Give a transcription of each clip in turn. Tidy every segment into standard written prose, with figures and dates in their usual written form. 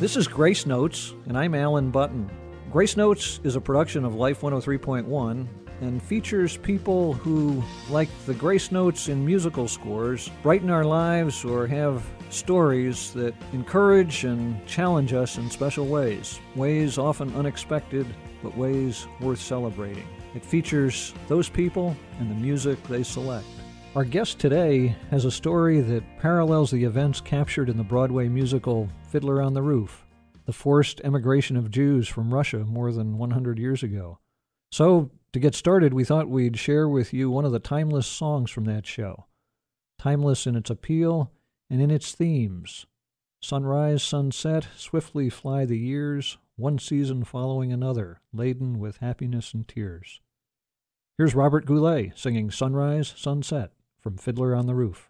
This is Grace Notes, and I'm Alan Button. Grace Notes is a production of Life 103.1 and features people who, like the Grace Notes in musical scores, brighten our lives or have stories that encourage and challenge us in special ways often unexpected, but ways worth celebrating. It features those people and the music they select. Our guest today has a story that parallels the events captured in the Broadway musical Fiddler on the Roof, the forced emigration of Jews from Russia more than 100 years ago. So, to get started, we thought we'd share with you one of the timeless songs from that show. Timeless in its appeal and in its themes. Sunrise, sunset, swiftly fly the years, one season following another, laden with happiness and tears. Here's Robert Goulet singing Sunrise, Sunset from Fiddler on the Roof.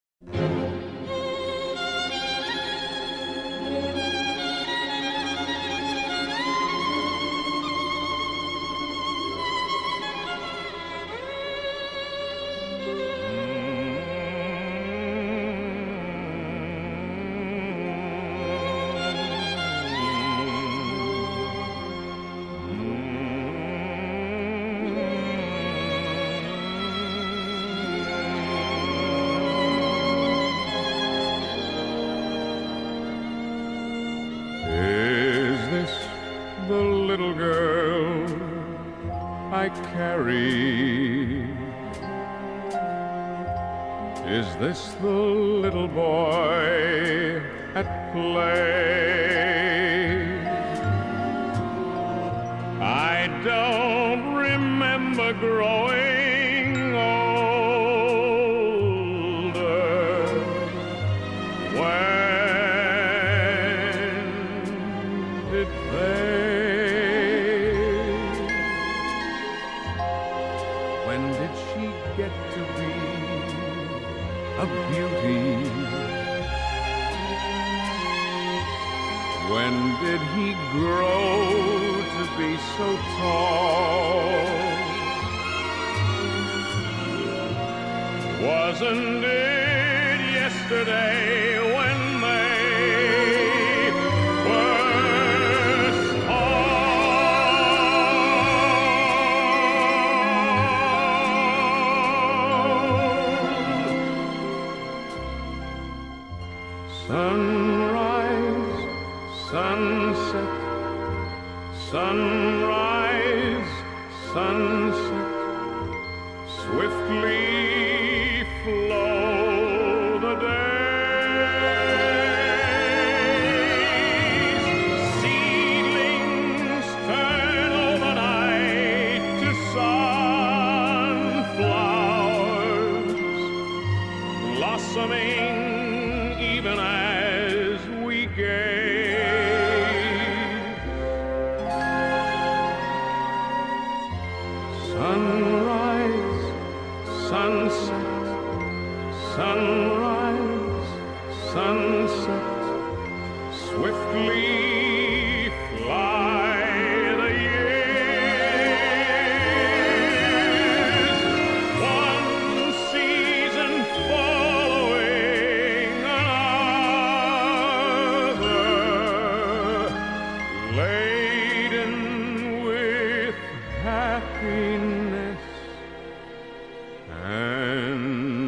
Is this the little boy at play? I don't remember growing older. When did they? When did she get to be a beauty? When did he grow to be so tall? Wasn't it yesterday when they were Sunrise, sunset, sunrise, sunset, swiftly flow the days. Seedlings turn overnight to sunflowers, blossoming even as we gaze. Sunrise, sunset, sunrise, sunset, swiftly fly the years. One season following another, laden with happiness and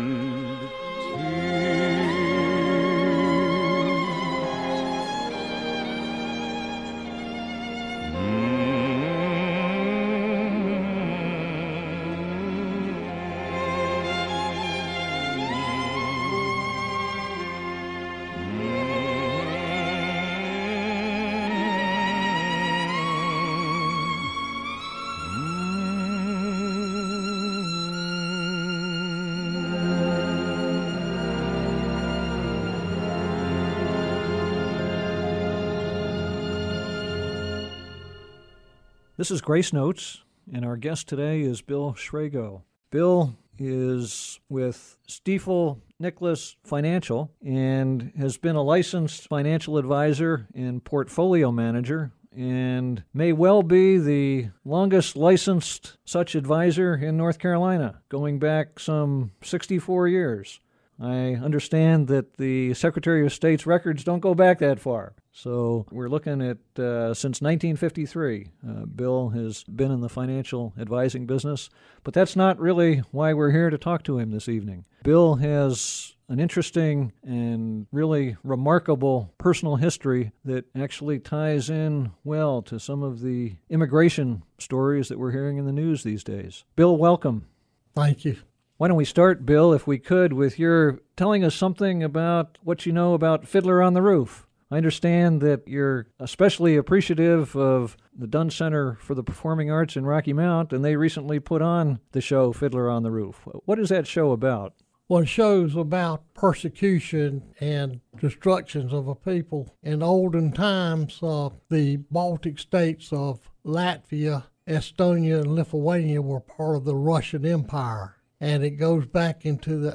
This is Grace Notes, and our guest today is Bill Shrago. Bill is with Stiefel Nicholas Financial and has been a licensed financial advisor and portfolio manager and may well be the longest licensed such advisor in North Carolina, going back some 64 years. I understand that the Secretary of State's records don't go back that far. So we're looking at since 1953. Bill has been in the financial advising business, but that's not really why we're here to talk to him this evening. Bill has an interesting and really remarkable personal history that actually ties in well to some of the immigration stories that we're hearing in the news these days. Bill, welcome. Thank you. Why don't we start, Bill, if we could, with your telling us something about what you know about Fiddler on the Roof. I understand that you're especially appreciative of the Dunn Center for the Performing Arts in Rocky Mount, and they recently put on the show Fiddler on the Roof. What is that show about? Well, it shows about persecution and destructions of a people. In olden times, the Baltic states of Latvia, Estonia, and Lithuania were part of the Russian Empire. And it goes back into the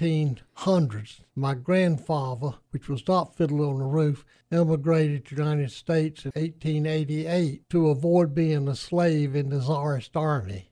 1800s. My grandfather, which was not Fiddler on the Roof, immigrated to the United States in 1888 to avoid being a slave in the Tsarist army.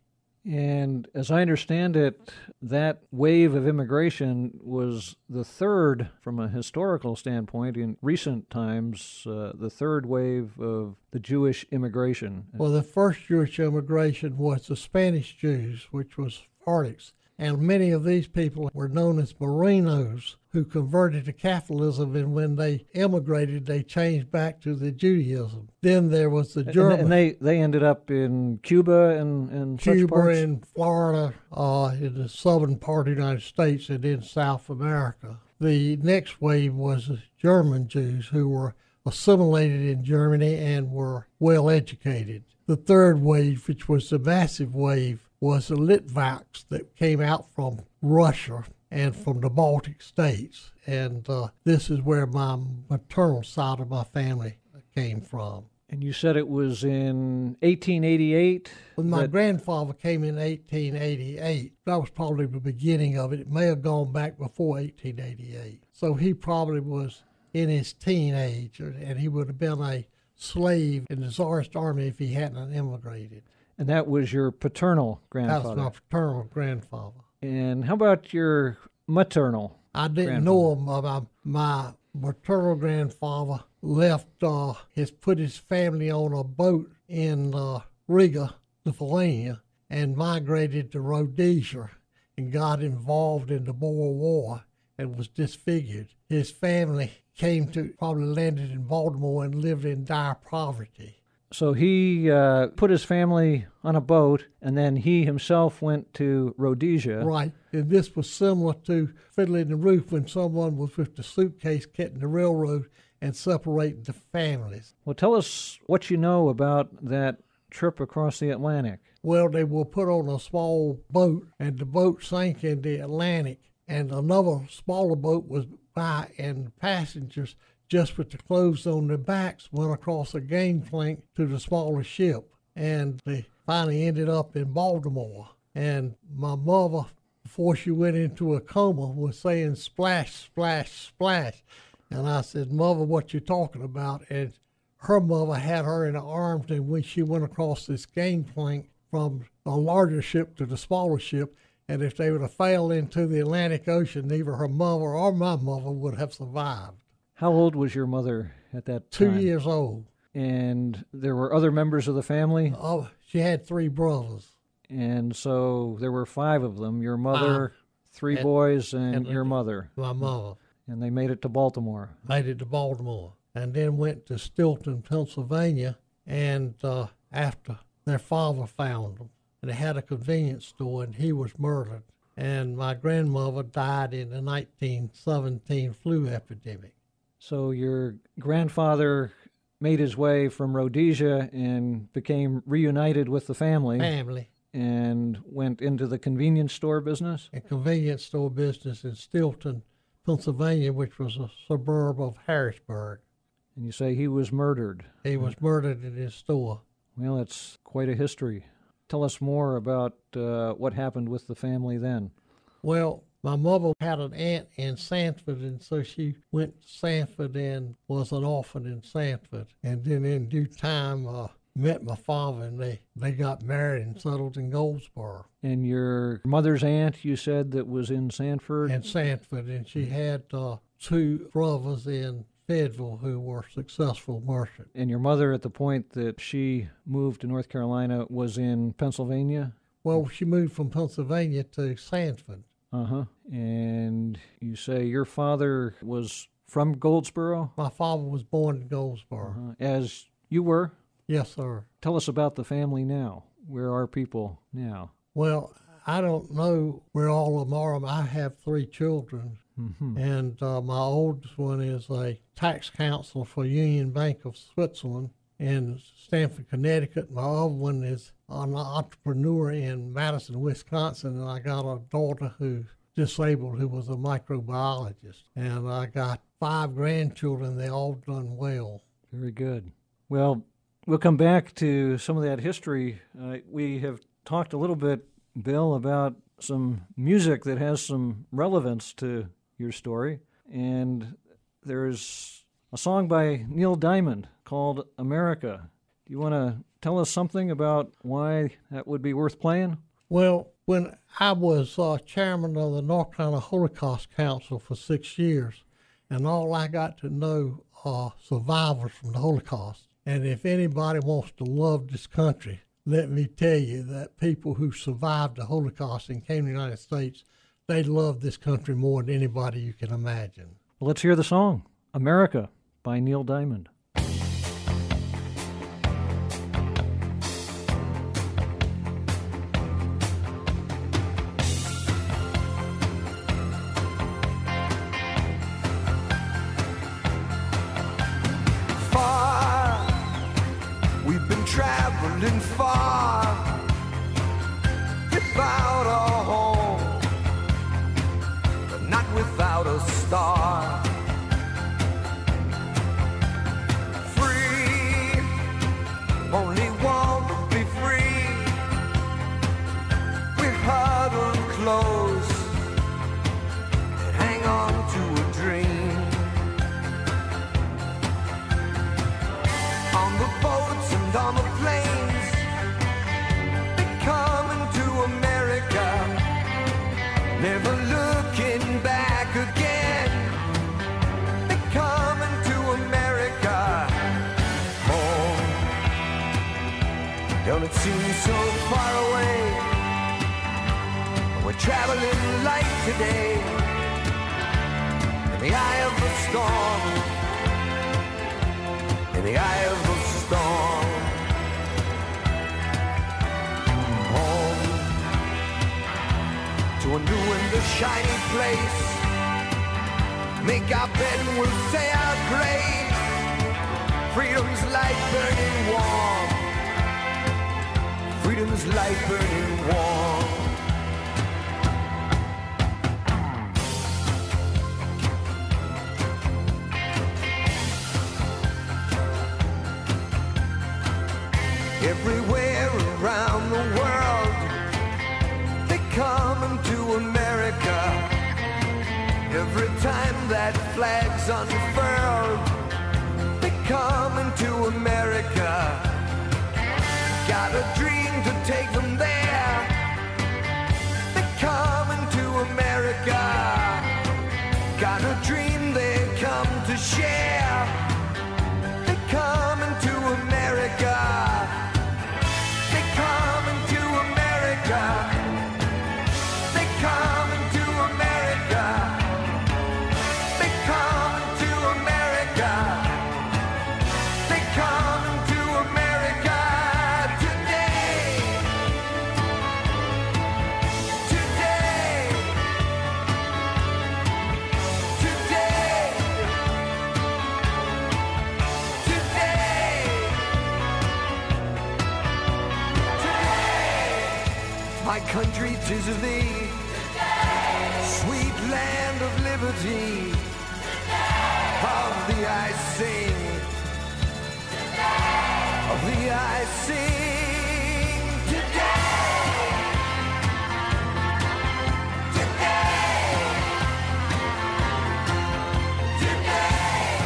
And as I understand it, that wave of immigration was the third, from a historical standpoint, in recent times, the third wave of the Jewish immigration. Well, the first Jewish immigration was the Spanish Jews, which was Arctics. And many of these people were known as Merinos, who converted to Catholicism, and when they immigrated, they changed back to the Judaism. Then there was the Germans. And they ended up in Cuba and such Cuba parts? and Florida, in the southern part of the United States, and in South America. The next wave was the German Jews, who were assimilated in Germany and were well educated. The third wave, which was the massive wave, was the Litvaks that came out from Russia and from the Baltic states. And this is where my maternal side of my family came from. And you said it was in 1888? When my grandfather came in 1888, that was probably the beginning of it. It may have gone back before 1888. So he probably was in his teenage, and he would have been a slave in the Tsarist army if he hadn't immigrated. And that was your paternal grandfather? That was my paternal grandfather. And how about your maternal I didn't know him. My maternal grandfather left, put his family on a boat in Riga, Lithuania, and migrated to Rhodesia and got involved in the Boer War and was disfigured. His family probably landed in Baltimore and lived in dire poverty. So he put his family on a boat, and then he himself went to Rhodesia. Right. And this was similar to Fiddler on the Roof when someone was with the suitcase getting the railroad and separating the families. Well, tell us what you know about that trip across the Atlantic. Well, they were put on a small boat, and the boat sank in the Atlantic, and another smaller boat was by, and the passengers, just with the clothes on their backs, went across a gangplank to the smaller ship. And they finally ended up in Baltimore. And my mother, before she went into a coma, was saying, "Splash, splash, splash." And I said, "Mother, what you talking about?" And her mother had her in her arms, and when she went across this gangplank from the larger ship to the smaller ship, and if they would have failed into the Atlantic Ocean, neither her mother or my mother would have survived. How old was your mother at that time? 2 years old. And there were other members of the family? Oh, she had 3 brothers. And so there were 5 of them, your mother, 3 boys, and your mother. My mother. And they made it to Baltimore. Made it to Baltimore. And then went to Stilton, Pennsylvania, and after their father found them. And they had a convenience store, and he was murdered. And my grandmother died in the 1917 flu epidemic. So your grandfather made his way from Rhodesia and became reunited with the family. And went into the convenience store business? A convenience store business in Stilton, Pennsylvania, which was a suburb of Harrisburg. And you say he was murdered? He was murdered in his store. Well, it's quite a history. Tell us more about what happened with the family then. Well, my mother had an aunt in Sanford, and so she went to Sanford and was an orphan in Sanford. And then in due time, met my father, and they got married and settled in Goldsboro. And your mother's aunt, you said, that was in Sanford? In Sanford, and she had 2 brothers in Fayetteville who were successful merchants. And your mother, at the point that she moved to North Carolina, was in Pennsylvania? Well, she moved from Pennsylvania to Sanford. Uh-huh. And you say your father was from Goldsboro? My father was born in Goldsboro. As you were? Yes, sir. Tell us about the family now. Where are people now? Well, I don't know where all of them are. I have 3 children, and my oldest one is a tax counselor for Union Bank of Switzerland in Stamford, Connecticut. My other one is an entrepreneur in Madison, Wisconsin, and I got a daughter who's disabled who was a microbiologist. And I got 5 grandchildren. They all done well. Very good. Well, we'll come back to some of that history. We have talked a little bit, Bill, about some music that has some relevance to your story. And there's a song by Neil Diamond called America. Do you want to tell us something about why that would be worth playing? Well, when I was chairman of the North Carolina Holocaust Council for 6 years, and all I got to know are survivors from the Holocaust. And if anybody wants to love this country, let me tell you that people who survived the Holocaust and came to the United States, they love this country more than anybody you can imagine. Well, let's hear the song, America, by Neil Diamond. Traveling far without a home, but not without a star. Free, only want to be free. We're huddled close and hang on to a dream. On the boats and on the planes, they're coming to America, never looking back again. They're coming to America, home. Don't it seem so far away? We're traveling light today, in the eye of the storm. In the eye of the storm, home to a new and a shiny place. Make our bed and we'll say our grace. Freedom's light burning warm. Freedom's light burning warm. Everywhere around the world, they're coming to America. Every time that flag's unfurled, they're coming to America. Got a dream to take them there. They're coming to America. Got a dream they come to share. They're coming to America. Coming to America. They coming to America. They coming to America. They coming to America today. Today. Today. Today. My country, 'tis of thee, sweet land of liberty. Of thee I sing, of thee I sing today. Today. Today.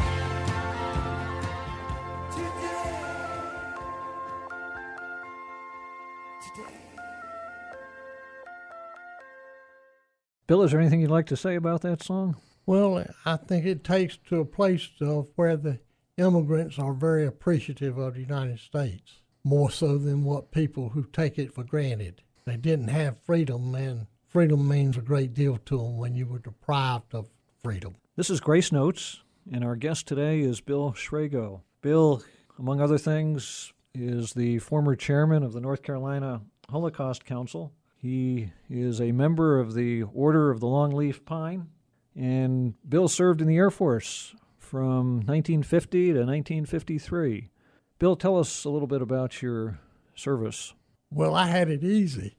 Today. Today. Bill, is there anything you'd like to say about that song? Well, I think it takes to a place of where the immigrants are very appreciative of the United States, more so than what people who take it for granted. They didn't have freedom, and freedom means a great deal to them when you were deprived of freedom. This is Grace Notes, and our guest today is Bill Shrago. Bill, among other things, is the former chairman of the North Carolina Holocaust Council. He is a member of the Order of the Longleaf Pine, and Bill served in the Air Force from 1950 to 1953. Bill, tell us a little bit about your service. Well, I had it easy.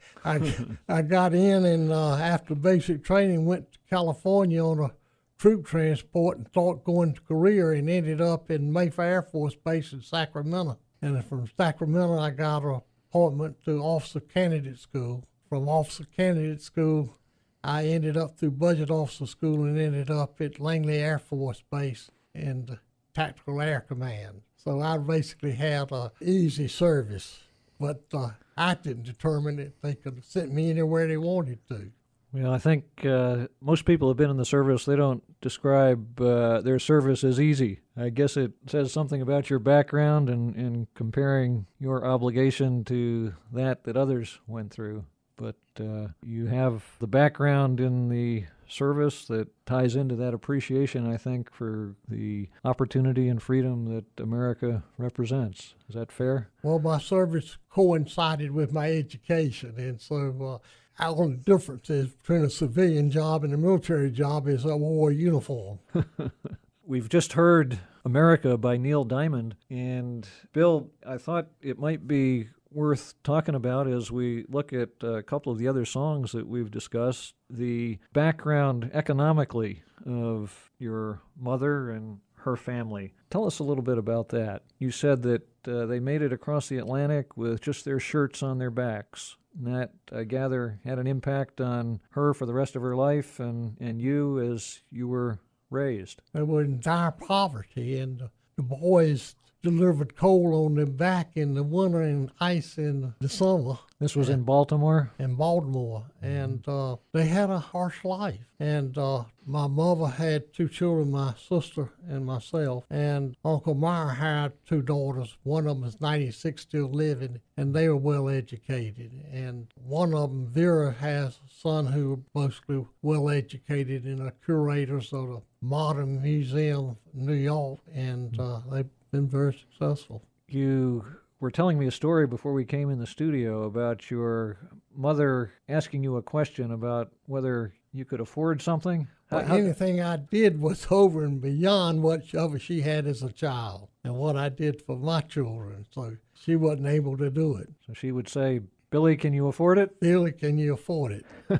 I got in and after basic training went to California on a troop transport and thought going to Korea and ended up in Mayfair Air Force Base in Sacramento. And from Sacramento, I got an appointment to Officer Candidate School. From Officer Candidate School, I ended up through Budget Officer School and ended up at Langley Air Force Base in the Tactical Air Command. So I basically had an easy service, but I didn't determine that they could have sent me anywhere they wanted to. Well, I think most people have been in the service. They don't describe their service as easy. I guess it says something about your background and comparing your obligation to that others went through. But you have the background in the service that ties into that appreciation, I think, for the opportunity and freedom that America represents. Is that fair? Well, my service coincided with my education, and so the only difference is between a civilian job and a military job is I wore a uniform. We've just heard America by Neil Diamond, and Bill, I thought it might be worth talking about as we look at a couple of the other songs that we've discussed, the background economically of your mother and her family. Tell us a little bit about that. You said that they made it across the Atlantic with just their shirts on their backs. And that, I gather, had an impact on her for the rest of her life and you as you were raised. They were in dire poverty, and the boys delivered coal on their back in the winter and ice in the summer. This was in Baltimore? In Baltimore. And they had a harsh life. And my mother had two children, my sister and myself. And Uncle Meyer had two daughters. One of them is 96, still living, and they were well educated. And one of them, Vera, has a son who was mostly well educated and a curator of the Modern Museum in New York. And they've been very successful. You were telling me a story before we came in the studio about your mother asking you a question about whether you could afford something. Well, anything I did was over and beyond whatever she had as a child and what I did for my children. So she wasn't able to do it. So she would say, Billy, can you afford it? Billy, can you afford it?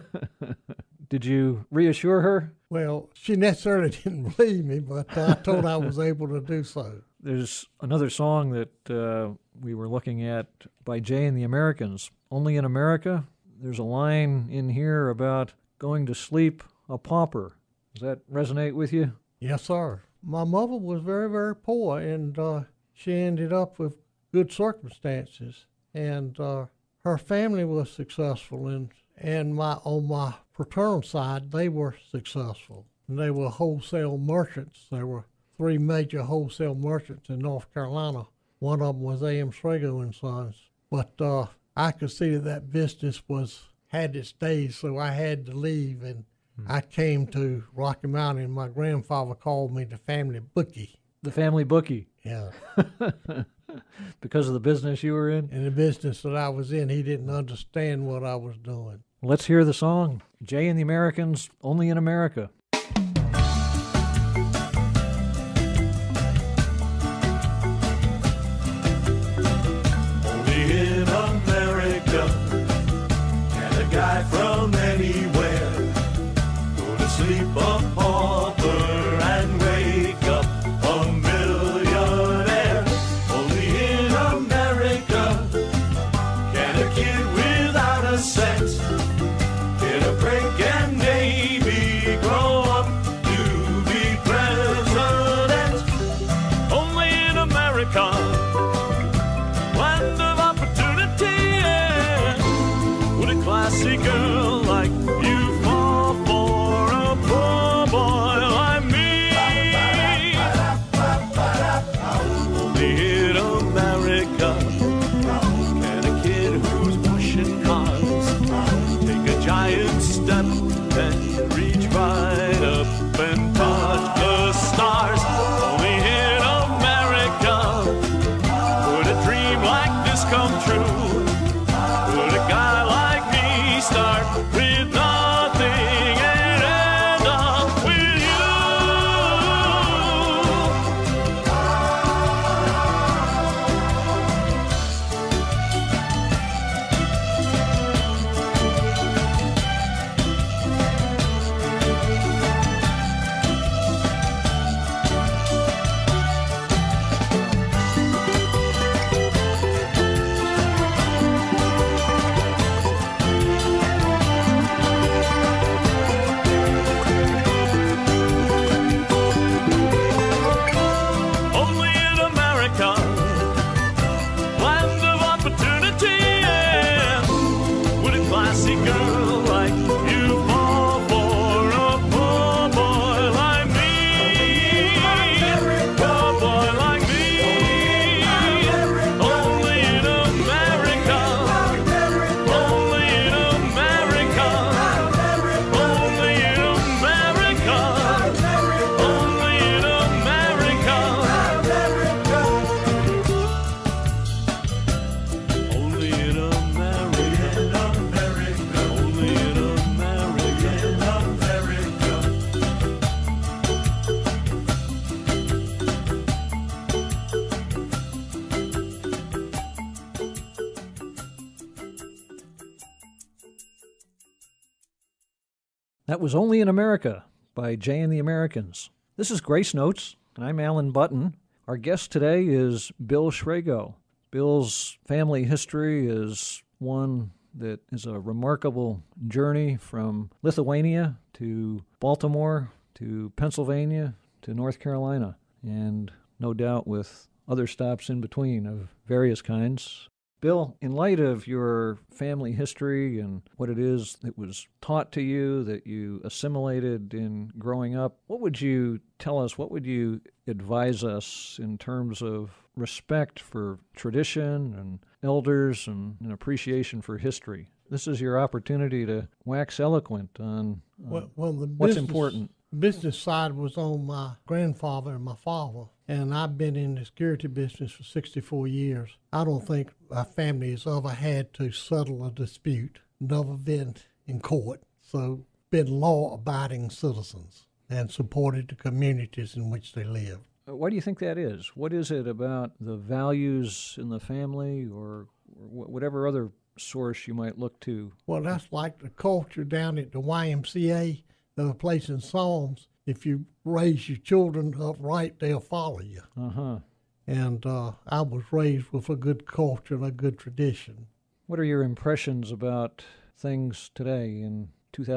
Did you reassure her? Well, she necessarily didn't believe me, but I told her I was able to do so. There's another song that we were looking at by Jay and the Americans, Only in America. There's a line in here about going to sleep a pauper. Does that resonate with you? Yes, sir. My mother was very, very poor, and she ended up with good circumstances. And her family was successful, and on my paternal side, they were successful. And they were wholesale merchants. There were three major wholesale merchants in North Carolina. One of them was A.M. Shrago and Sons. But I could see that business had its days, so I had to leave, and I came to Rocky Mountain. My grandfather called me the family bookie. The family bookie? Yeah. Because of the business you were in? In the business that I was in, he didn't understand what I was doing. Let's hear the song, Jay and the Americans, Only in America. Guy from anywhere go to sleep a pauper and wake up a millionaire. Only in America can a kid without a cent get a break and maybe grow giant step and reach right up and touch the stars. Only in America would a dream like this come true. Would a guy like me start with nothing and end up with you? Only in America, land of opportunity, yeah. Would a classy girl like you fall for a poor boy like me? Poor boy like me. Only in America, only in America, only in America, only in America. Only in America, only in America. That was Only in America by Jay and the Americans. This is Grace Notes, and I'm Alan Button. Our guest today is Bill Shrago. Bill's family history is one that is a remarkable journey from Lithuania to Baltimore to Pennsylvania to North Carolina, and no doubt with other stops in between of various kinds. Bill, in light of your family history and what it is that was taught to you, that you assimilated in growing up, what would you tell us, what would you advise us in terms of respect for tradition and elders and an appreciation for history? This is your opportunity to wax eloquent on Well, the what's important. business side was on my grandfather and my father, and I've been in the security business for 64 years. I don't think our family has ever had to settle a dispute, never been in court, so been law-abiding citizens and supported the communities in which they live. Why do you think that is? What is it about the values in the family or whatever other source you might look to? Well, that's like the culture down at the YMCA. They're placing psalms. If you raise your children up right, they'll follow you. Uh-huh. And I was raised with a good culture and a good tradition. What are your impressions about things today in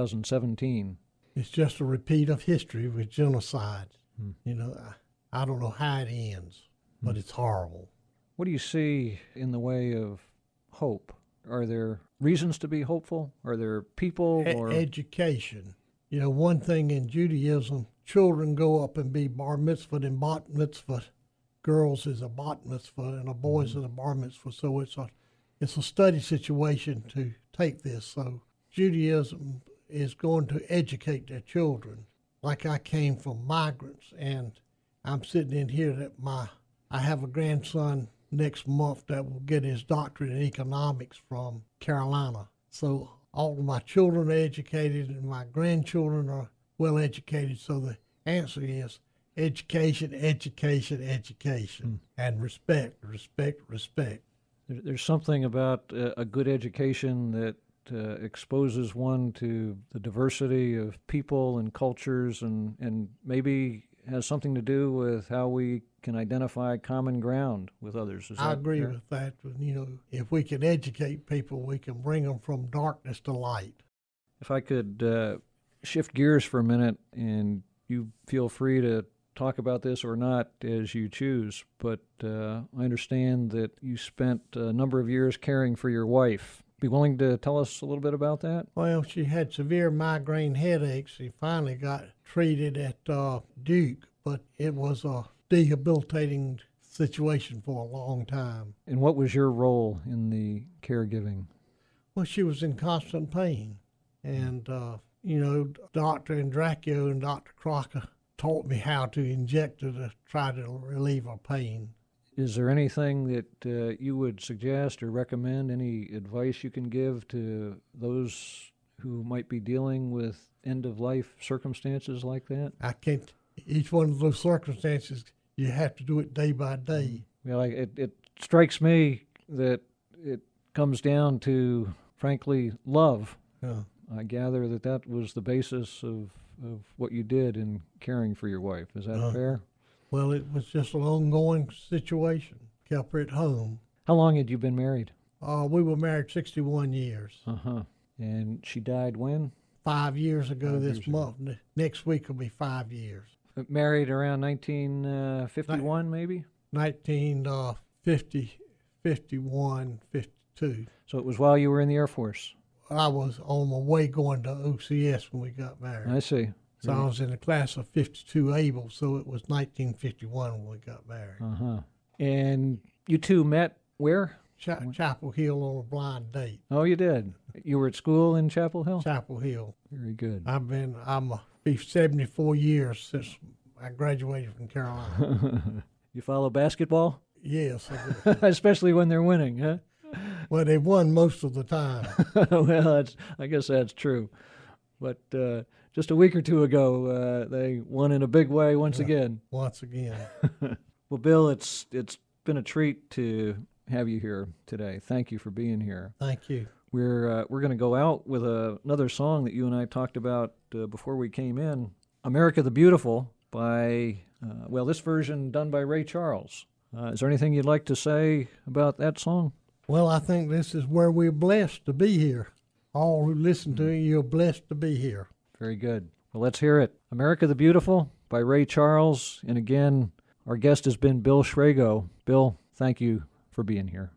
2017? It's just a repeat of history with genocide. You know, I don't know how it ends, but it's horrible. What do you see in the way of hope? Are there reasons to be hopeful? Are there people or Education. You know, one thing in Judaism, children go up and be bar mitzvah and bat mitzvah. Girls is a bat mitzvah and a boys is a bar mitzvah. So it's a study situation to take this. So Judaism is going to educate their children. Like I came from migrants, and I'm sitting in here that I have a grandson next month that will get his doctorate in economics from Carolina. So all of my children are educated and my grandchildren are well educated. So the answer is education, education, education, and respect, respect, respect. there's something about a good education that exposes one to the diversity of people and cultures and maybe has something to do with how we can identify common ground with others. I agree with that. You know, if we can educate people, we can bring them from darkness to light. If I could shift gears for a minute, and you feel free to talk about this or not as you choose, but I understand that you spent a number of years caring for your wife. Be willing to tell us a little bit about that? Well, she had severe migraine headaches. She finally got treated at Duke, but it was a debilitating situation for a long time. And what was your role in the caregiving? Well, she was in constant pain, And, Dr. Andracchio and Dr. Crocker taught me how to inject it to try to relieve our pain. Is there anything that you would suggest or recommend, any advice you can give to those who might be dealing with end-of-life circumstances like that? I can't, each one of those circumstances, you have to do it day by day. Well, it strikes me that it comes down to, frankly, love. Yeah. I gather that was the basis of what you did in caring for your wife. Is that fair? Well, it was just an ongoing situation. Kept her at home. How long had you been married? We were married 61 years. Uh-huh. And she died when? 5 years ago this month. Next week will be 5 years. Married around 1951, maybe? 1950, 51, 52. So it was while you were in the Air Force? I was on my way going to OCS when we got married. I see. So I was in the class of 52 able, so it was 1951 when we got married. Uh-huh. And you two met where? Chapel Hill on a blind date. Oh, you did? You were at school in Chapel Hill? Chapel Hill. Very good. I'm 74 years since I graduated from Carolina. You follow basketball? Yes, I do. Especially when they're winning, huh? Well, they won most of the time. Well, I guess that's true. But just a week or two ago, they won in a big way once again. Once again. Well, Bill, it's been a treat to have you here today. Thank you for being here. Thank you. We're going to go out with another song that you and I talked about before we came in, America the Beautiful, by, this version done by Ray Charles. Is there anything you'd like to say about that song? Well, I think this is where we're blessed to be here. All who listen to it, you're blessed to be here. Very good. Well, let's hear it. America the Beautiful by Ray Charles. And again, our guest has been Bill Shrago. Bill, thank you for being here.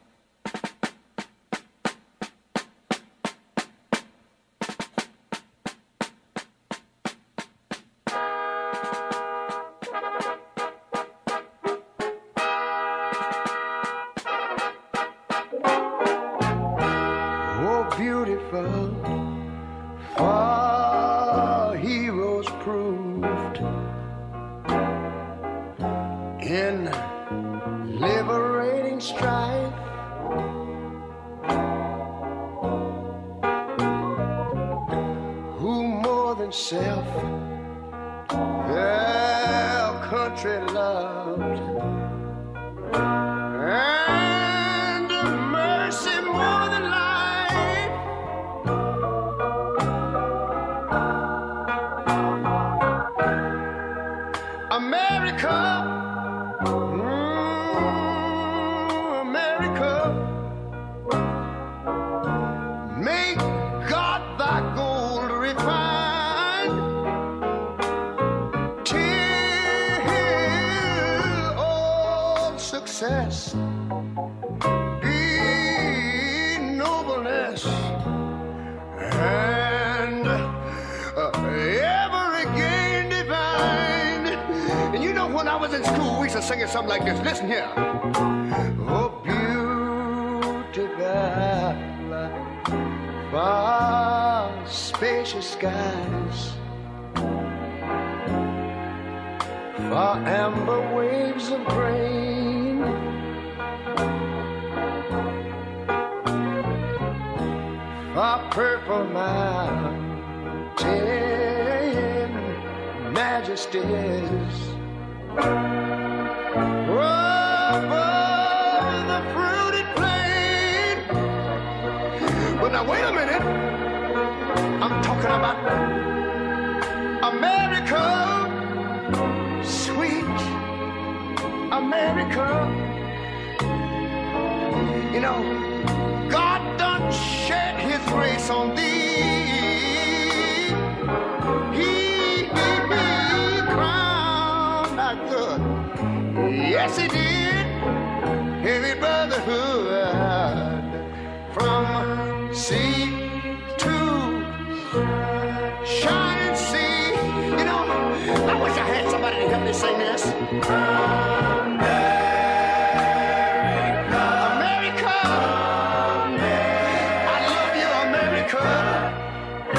Singing something like this. Listen here. Oh, beautiful, far spacious skies, far amber waves of grain, far purple mountain majesties. Over the fruited plain. But now wait a minute. I'm talking about America, sweet America. You know, God done shed his grace on thee. He crowned our good. Yes, he did. Heavy brotherhood from sea to shining sea. You know, I wish I had somebody to help me sing this. America, America, I love you, America.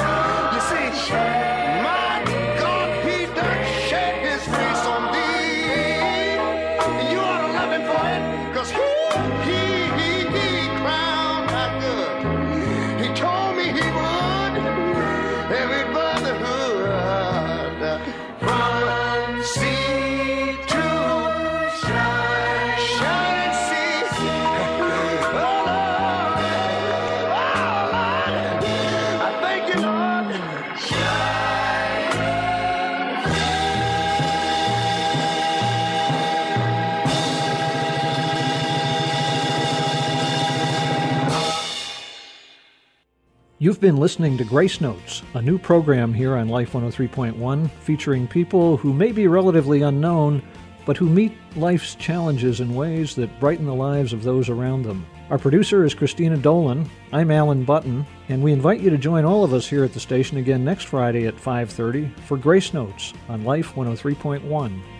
You've been listening to Grace Notes, a new program here on Life 103.1 featuring people who may be relatively unknown, but who meet life's challenges in ways that brighten the lives of those around them. Our producer is Christina Dolan. I'm Alan Button, and we invite you to join all of us here at the station again next Friday at 5:30 for Grace Notes on Life 103.1.